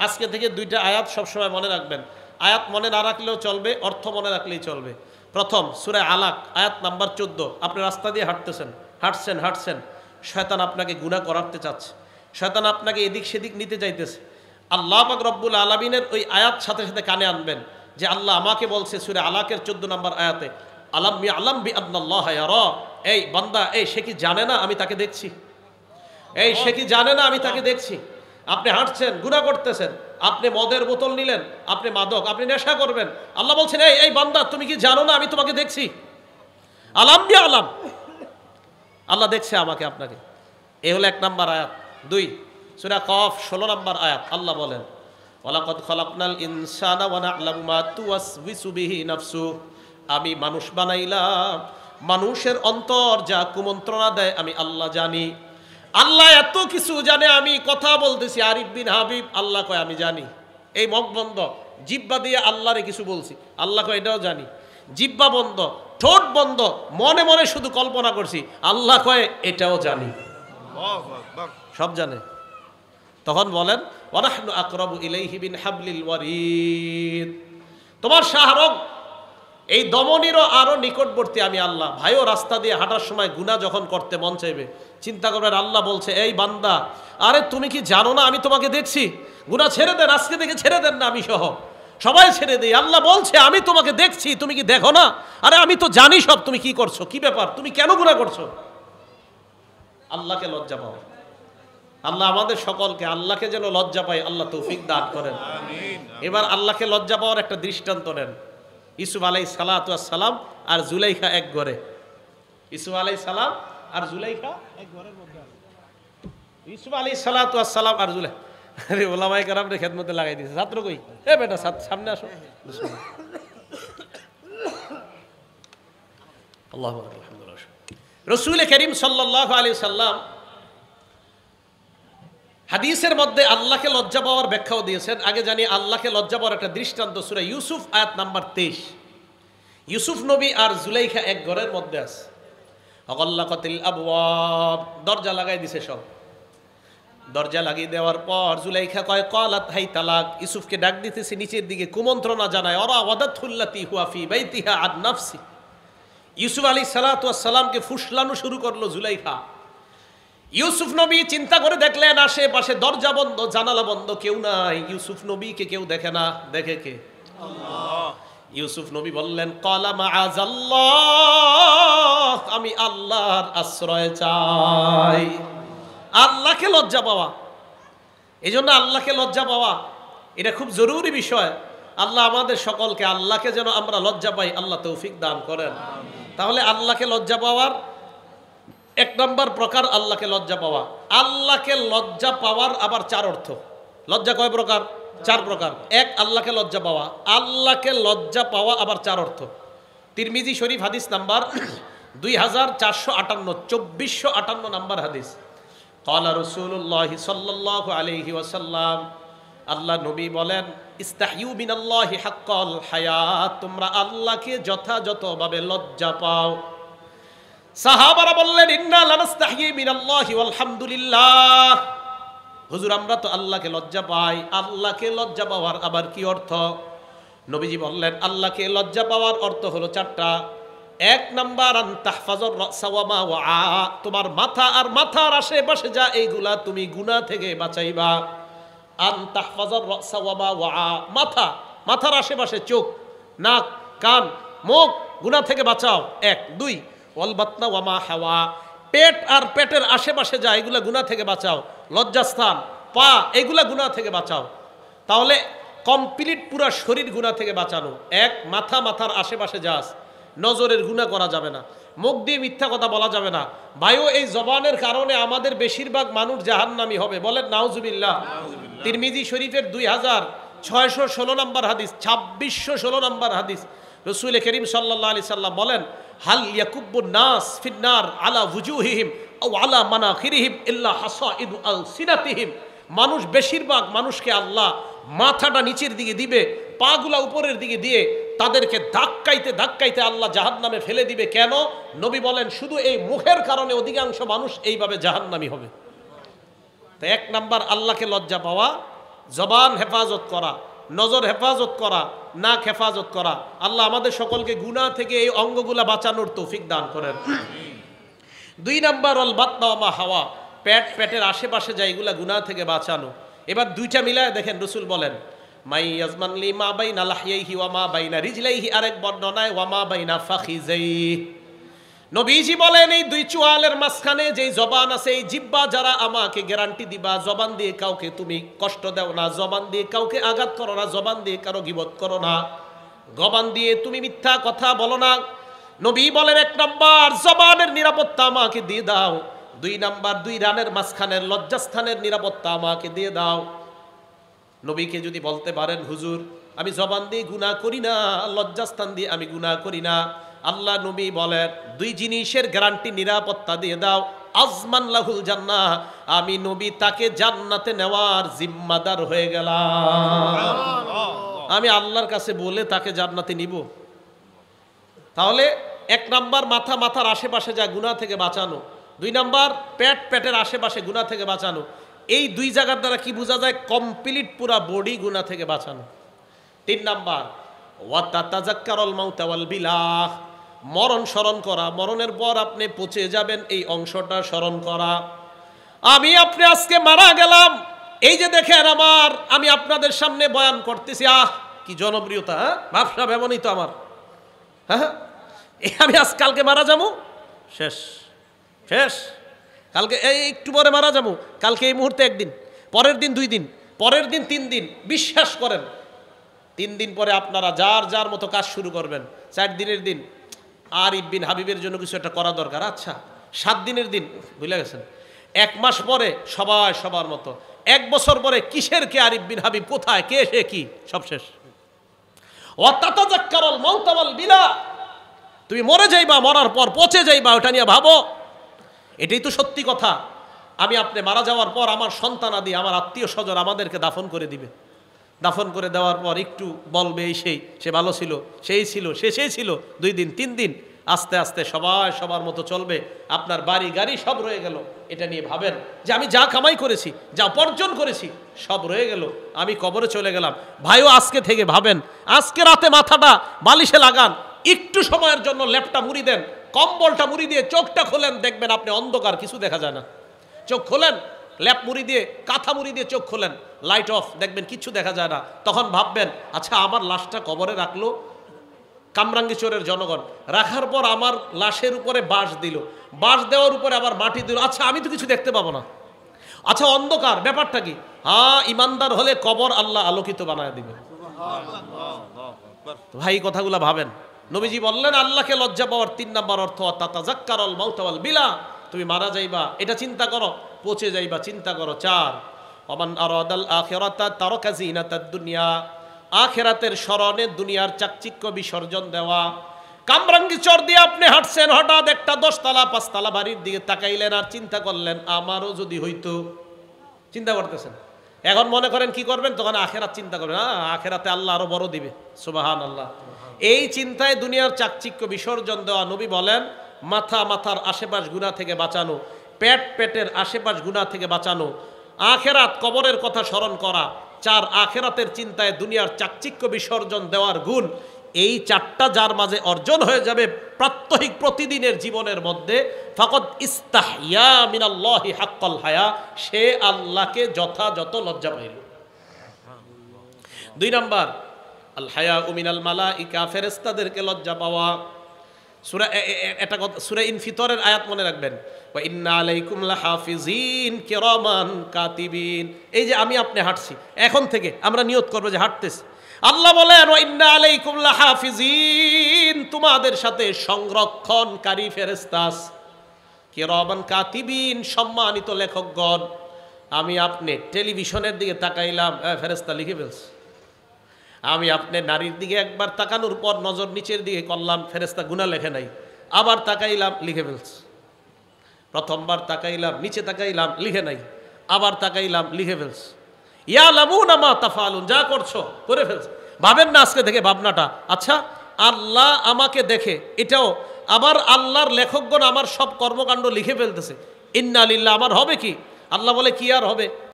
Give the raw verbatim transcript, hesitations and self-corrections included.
আজকে থেকে দুইটা আয়াত সবসময় মনে রাখবেন। আয়াত মনে না রাখলেও চলবে, অর্থ মনে রাখলেই চলবে। প্রথম সূরা আলাক আয়াত নাম্বার চোদ্দ। আপনি রাস্তা দিয়ে হাঁটতেছেন, হাঁটছেন হাঁটছেন শয়তান আপনাকে গুনাহ করাতে চাচ্ছে, শয়তান আপনাকে এদিক সেদিক নিতে চাইতেছে। আল্লাহ পাক রব্বুল আলামিনের ওই আয়াত সাথে সাথে কানে আনবেন যে আল্লাহ আমাকে বলছে সূরা আলাকের চোদ্দ নম্বর আয়াতে, আলাম ইয়ালাম বিআন্নাল্লাহ ইয়ারা, এই বান্দা, এই সে কি জানে না আমি তাকে দেখছি? এই সে কি জানে না আমি তাকে দেখছি? আপনি হাঁটছেন, গুনাহ করতেছেন, আপনি মদের বোতল নিলেন, আপনি মাদক, আপনি নেশা করবেন, আল্লাহ বলছেন এই এই বান্দা তুমি কি জানো না আমি তোমাকে দেখছি? আলাম বিআলাম, আল্লাহ দেখছে আমাকে আপনাকে। এই হলো এক নাম্বার আয়াত। দুই সূরা কফ ষোলো নম্বর আয়াত, আল্লাহ বলেন ওয়ালাকাদ খালাকনাল ইনসানা ওয়া না'লামু মা তুওয়াসবিসু বিহি নাফসু, আমি মানুষ বানাইলাম, মানুষের অন্তর যা কুমন্ত্রণা দেয় আমি আল্লাহ জানি। আল্লাহ এত কিছু জানে, আমি কথা বলতেছি আরিফ বিন হাবিব, আল্লাহ কয় আমি জানি। এই মুখ বন্ধ, জিহ্বা দিয়ে আল্লাহরে কিছু বলছি, আল্লাহ কয় এটাও জানি। জিহ্বা বন্ধ, ঠোঁট বন্ধ, মনে মনে শুধু কল্পনা করছি, আল্লাহ কয় এটাও জানি। সব জানে। তখন বলেন ওয়ানাহনু আকরাবু ইলাইহি বিন হাবলিল ওয়ারিদ, তোমার শাহরগ এই দমনীরও আরো নিকটবর্তী আমি আল্লাহ। ভাইও রাস্তা দিয়ে হাঁটার সময় গুনাহ যখন করতে মন চাইবে চিন্তা করবেন আল্লাহ বলছে এই বান্দা, আরে তুমি কি জানো না আমি তোমাকে দেখছি? গুনাহ ছেড়ে দেন, আজকে থেকে ছেড়ে দেন না, আমি সহ সবাই ছেড়ে দেই। আল্লাহ বলছে আমি তোমাকে দেখছি, তুমি কি দেখো না? আরে আমি তো জানি সব, তুমি কি করছো, কি ব্যাপার, তুমি কেন গুনাহ করছো? আল্লাহকে লজ্জা পাও। আল্লাহ আমাদের সকলকে আল্লাহকে যেন লজ্জা পাই আল্লাহ তৌফিক দান করেন। এবার আল্লাহকে লজ্জা পাওয়ার একটা দৃষ্টান্ত নেন। ইউসুফ আলাইহিস সালাতু ওয়াস সালাম আর জুলাইখা এক ঘরে। ইউসুফ আলাইহিস সালাম আর জুলাইখা এক ঘরের মধ্যে আছে। ইউসুফ আলাইহিস সালাতু ওয়াস সালাম আর জুলাই, আরে ওলামায়ে কেরামরে খেদমতে লাগাই দিয়েছে। ছাত্র কই? এ বেটা সামনে আসো। আল্লাহু আকবার, আলহামদুলিল্লাহ। রাসূল করিম সাল্লাল্লাহু আলাইহি সাল্লাম হাদিসের মধ্যে আল্লাহকে লজ্জা পাওয়ার ব্যাখ্যাও দিয়েছেন। আগে জানি আল্লাহকে লজ্জা পাওয়ার একটা দৃষ্টান্ত সূরা ইউসুফ আয়াত নাম্বার তেইশ। ইউসুফ নবী আর জুলাইখা এক ঘরের মধ্যে আছে। অগল্লাকাতিল আবওয়াব, দরজা লাগাই দিছে সব। দরজা লাগিয়ে দেওয়ার পর জুলাইখা কয় ক্বালাত হাই তালাক, ইউসুফকে ডাক দিতেছে নিচের দিকে, কুমন্ত্রণা জানায় ওরা ওয়াদাতুল্লাতি হুয়া ফি বাইতিহা আন নাফসি। ইউসুফ আলাইহিস সালাতু ওয়াস সালামকে ফুসলানো শুরু করলো জুলাইখা। ইউসুফ নবী চিন্তা করে দেখলেন আশেপাশে দরজা বন্ধ, জানালা বন্ধ, কেউ নাই। ইউসুফ নবীকে কেউ দেখে না, দেখে কে? আল্লাহ। ইউসুফ নবী বললেন ক্বালা মাআযাল্লাহ, আমি আল্লাহর আশ্রয় চাই। আল্লাহকে লজ্জা পাওয়া, এই জন্য আল্লাহকে লজ্জা পাওয়া এটা খুব জরুরি বিষয়। আল্লাহ আমাদের সকলকে আল্লাহকে যেন আমরা লজ্জা পাই আল্লাহ তৌফিক দান করেন। তাহলে আল্লাহকে লজ্জা পাওয়ার এক নম্বর প্রকার আল্লাহকে লজ্জা পাওয়া। আল্লাহকে লজ্জা পাওয়ার আবার চার অর্থ। লজ্জা কয় প্রকার? চার প্রকার। এক, আল্লাহকে লজ্জা পাওয়া। আল্লাহকে লজ্জা পাওয়া আবার চার অর্থ। তিরমিজি শরীফ হাদিস নাম্বার দুই হাজার চারশো আটান্ন, চব্বিশশো আটান্ন নাম্বার হাদিস। ক্বালা রাসূলুল্লাহি সাল্লাল্লাহু আলাইহি ওয়াসাল্লাম, আল্লাহ নবী বলেন ইস্তাহিউ মিনাল্লাহি হাক্কাল হায়াত, তোমরা আল্লাহকে যথাযথভাবে লজ্জা পাও। সাহাবারা বললেন ইন্না লানাস্তাহি মিনাল্লাহি ওয়ালহামদুলিল্লাহ, হুজুর আমরা তো আল্লাহকে লজ্জা পাই। আল্লাহকে লজ্জা পাওয়ার আবার কি অর্থ? নবীজি বললেন আল্লাহকে লজ্জা পাওয়ার অর্থ হলো চারটা। এক নাম্বার আন তাহফাজুর রাসা ওয়া মা ওয়া, তোমার মাথা আর মাথার আশেপাশে যা এইগুলা তুমি গুনাহ থেকে বাঁচাইবা। আন তাহফাজুর রাসা ওয়া মা ওয়া, মাথা, মাথার আশেপাশে চোখ, নাক, কান, মুখ গুনাহ থেকে বাঁচাও। এক। দুই ওয়াল বাতনা ওয়া মা হাওয়া, পেট আর পেটের আশেপাশে যা এগুলা গুনাহ থেকে বাঁচাও। লজ্জাস্থান, পা, এগুলা গুনাহ থেকে বাঁচাও। তাহলে কমপ্লিট পুরা শরীর গুনাহ থেকে বাঁচানো। এক, মাথা, মাথার আশেপাশে যা আছে। নজরের গুনাহ করা যাবে না, মুখ দিয়ে মিথ্যা কথা বলা যাবে না। ভাইও এই জবানের কারণে আমাদের বেশিরভাগ মানুষ জাহান্নামী হবে, বলেন নাউজুবিল্লাহ। তিরমিজি শরীফের দুই হাজার ছয়শো ষোলো নম্বর হাদিস, ছাব্বিশশো ষোলো নম্বর হাদিস, রাসূল করিম সাল্লাল্লাহু আলাইহি সাল্লাম বলেন হাল ইয়াকুব্বুন নাস ফিন্নার আলা ওয়ুজুহিহিম আও আলা মানাখিরিহিম ইল্লা হাসাইদু আলসিনাতিহিম, মানুষ বেশিরভাগ মানুষকে আল্লাহ মাথাটা নিচের দিকে দিবে, পাগুলা উপরের দিকে দিয়ে তাদেরকে ধাক্কাইতে ধাক্কাইতে আল্লাহ জাহান্নামে ফেলে দিবে। কেন? নবী বলেন শুধু এই মুখের কারণে অধিকাংশ মানুষ এইভাবে জাহান্নামী হবে। তো এক নাম্বার আল্লাহকে লজ্জা পাওয়া, জবান হেফাজত করা, নজর হেফাজত করা, নাক হেফাজত করা। আল্লাহ আমাদের সকলকে গুনাহ থেকে এই অঙ্গগুলা বাঁচানোর তৌফিক দান করেন। দুই নাম্বার অল বাতনা ওয়া মা হাওয়া, পেট, পেটের আশেপাশে যা এগুলা গুনাহ থেকে বাঁচানো। এবার দুইটা মিলায় দেখেন, রাসূল বলেন মাই ইয়াজমান লি মা বাইনা লাহইহি ওয়া মা বাইনা রিজলাইহি, আরেক বর্ণনায় ওয়া মা বাইনা ফাখিজাইহি। নবীজি বলেন এই দুই চোয়ালের মাঝখানে যেই জবান আছে, এই জিহ্বা যারা আমাকে গ্যারান্টি দিবা, জবান দিয়ে কাউকে তুমি কষ্ট দাও না, জবান দিয়ে কাউকে আঘাত করো না, জবান দিয়ে কারো গীবত করো না, জবান দিয়ে তুমি মিথ্যা কথা বলো না। নবী বলেন এক নাম্বার জবানের নিরাপত্তা আমাকে দিয়ে দাও, দুই নাম্বার দুই রানের মাঝখানের লজ্জাস্থানের নিরাপত্তা আমাকে দিয়ে দাও। নবীকে যদি বলতে পারেন হুজুর আমি জবান দিয়ে গুনাহ করি না, লজ্জাস্থান দিয়ে আমি গুনাহ করি না, আল্লাহ নবী বলেন দুই জিনিসের গ্যারান্টি নিরাপত্তা দিয়ে দাও, আজমান লাহুল জান্নাহ, আমি নবী তাকে জান্নাতে নেওয়ার জিম্মাদার হয়ে গেলাম। আমি আল্লাহর কাছে বলে তাকে জান্নাতে নিব। তাহলে এক নাম্বার মাথা, মাথার আশেপাশে যা গুনাহ থেকে বাঁচানো, দুই নাম্বার পেট, পেটের আশেপাশে গুনাহ থেকে বাঁচানো। এই দুই জায়গার দ্বারা কি বোঝা যায়? কমপ্লিট পুরা বডি গুনাহ থেকে বাঁচানো। তিন নাম্বার ওয়া তাতাযাক্কারুল মাউতা ওয়াল বিলাহ, মরণ স্মরণ করা, মরণের পর আপনি পচে যাবেন এই অংশটা স্মরণ করা। আমি আপনি আজকে মারা গেলাম, এই যে দেখেন আমার, আমি আপনাদের সামনে বয়ান করতেছি, আহ কি জনপ্রিয়তা, হ্যাঁ ভাবসাব এমনই তো আমার, হ্যাঁ আমি আজ কালকে মারা যাবো, শেষ শেষ, কালকে এই একটু পরে মারা যাবো, কালকে এই মুহূর্তে একদিন, পরের দিন দুই দিন, পরের দিন তিন দিন। বিশ্বাস করেন তিন দিন পরে আপনারা যার যার মতো কাজ শুরু করবেন। চার দিনের দিন আরিফ বিন হাবিবের জন্য কিছু একটা করা দরকার, আচ্ছা সাত দিনের দিন ভুলে গেছেন। এক মাস পরে সবাই সবার মতো, এক বছর পরে কিসের কে আরিফ বিন হাবিব, কোথায় কে সে কি, সব শেষ। ওয়া তাতাযাক্কারুল মাউতা ওয়াল বিলা, তুমি মরে যাইবা, মরার পর পচে যাইবা, ওটা নিয়ে ভাবো। এটাই তো সত্যি কথা। আমি আপনি মারা যাওয়ার পর আমার সন্তানাদি, আমার আত্মীয় স্বজন আমাদেরকে দাফন করে দিবে। দাফন করে দেওয়ার পর একটু বলবে এই সেই, সে ভালো ছিল, সেই ছিল, সে সেই ছিল, দুই দিন তিন দিন, আস্তে আস্তে সবাই সবার মতো চলবে। আপনার বাড়ি গাড়ি সব রয়ে গেল। এটা নিয়ে ভাবেন যে আমি যা কামাই করেছি, যা উপার্জন করেছি, সব রয়ে গেল, আমি কবরে চলে গেলাম। ভাইও আজকে থেকে ভাবেন, আজকে রাতে মাথাটা বালিশে লাগান, একটু সময়ের জন্য ল্যাপটা মুড়ি দেন, কম্বলটা মুড়ি দিয়ে চোখটা খোলেন, দেখবেন আপনি অন্ধকার, কিছু দেখা যায় না। চোখ খোলেন, ল্যাপ মুড়ি দিয়ে, কাঁথা মুড়ি দিয়ে চোখ খোলেন, লাইট অফ, দেখবেন কিচ্ছু দেখা যায় না। তখন ভাববেন আচ্ছা আমার লাশটা কবরে রাখলো কামরাঙ্গীচরের জনগণ, রাখার পর আমার লাশের উপরে বাঁশ দিল, বাঁশ দেওয়ার উপরে আবার মাটি দিল, আচ্ছা আমি তো কিছু দেখতে পাবো না, আচ্ছা অন্ধকার, ব্যাপারটা কি? হ্যাঁ ইমানদার হলে কবর আল্লাহ আলোকিত বানায় দিবে। ভাই কথাগুলো ভাবেন। নবীজি বললেন আল্লাহকে লজ্জা পাওয়ার তিন নাম্বার অর্থ তাতাযাক্কারুল মাউতা ওয়াল বিলা, তুমি মারা যাইবা এটা চিন্তা করো, পচে যাইবা চিন্তা করো। চার ওমান আরাদাল আখিরাতা তারাকা জিনাতাদ দুনিয়া, আখিরাতের স্মরণে দুনিয়ার চাকচিক্য বিসর্জন দেওয়া। কামরাঙ্গীচর দিয়ে আপনি হাঁটছেন, হঠাৎ একটা দশতলা পাঁচতলা বাড়ির দিকে তাকাইলেন আর চিন্তা করলেন আমারও যদি হইতো, চিন্তা করতেছেন। এখন মনে করেন কি করবেন? তখন আখেরাত চিন্তা করবেন, হ্যাঁ আখেরাতে আল্লাহ আরো বড় দিবে, সুবহানাল্লাহ। এই চিন্তায় দুনিয়ার চাকচিক্য বিসর্জন দেওয়া। নবী বলেন মাথা, মাথার আশেপাশ গুনাহ থেকে বাঁচানো, পেট, পেটের আশেপাশ গুনাহ থেকে বাঁচানো, আখেরাত কবরের কথা স্মরণ করা। চার আখেরাতের চিন্তায় দুনিয়ার চাকচিক্য বিসর্জন দেওয়ার গুণ। এই চারটা যার মাঝে অর্জন হয়ে যাবে প্রাত্যহিক প্রতিদিনের জীবনের মধ্যে, ফাকাদ ইস্তাহইয়া মিনাল্লাহি হাক্কাল হায়া, সে আল্লাহকে যথাযথ লজ্জা পাইল। দুই নাম্বার আল হায়া মিনাল মালাইকা, ফেরেশতাদেরকে লজ্জা পাওয়া। সূরা এটা সূরা ইনফিতরের আয়াত মনে রাখবেন, ওয়া ইন্না আলাইকুম লাহাফিজিন কিরামান কাতিবিন। এই যে আমি আপনি হাঁটছি, এখন থেকে আমরা নিয়ত করব যে হাঁটতেছি। আল্লাহ বলেন ওয়া ইন্না আলাইকুম লাহাফিজিন, তোমাদের সাথে সংরক্ষণকারী ফেরেশতা আছে, কিরামান কাতিবিন, সম্মানিত লেখকগণ। আমি আপনি টেলিভিশনের দিকে তাকাইলাম, ফেরেশতা লিখে ফেলছে। আমি আপনি নারীর দিকে একবার তাকানোর পর নজর নিচের দিকে করলাম, ফেরেশতা গুনাহ লেখে নাই, আবার তাকাইলাম লিখে ফেলছে। প্রথমবার তাকাইলাম, নিচে তাকাইলাম, লিখে নাই, আবার তাকাইলাম, লিখে ফেলছে। ইয়ালামুনা মা তাফআলুন, যা করছো করে ফেলছে। ভাবেন না আজকে থেকে ভাবনাটা, আচ্ছা আল্লাহ আমাকে দেখে, এটাও আবার আল্লাহর লেখকগণ আমার সব কর্মকাণ্ড লিখে ফেলতেছে, ইন্না লিল্লাহ, আমার হবে কি? আল্লাহ বলে কি আর হবে?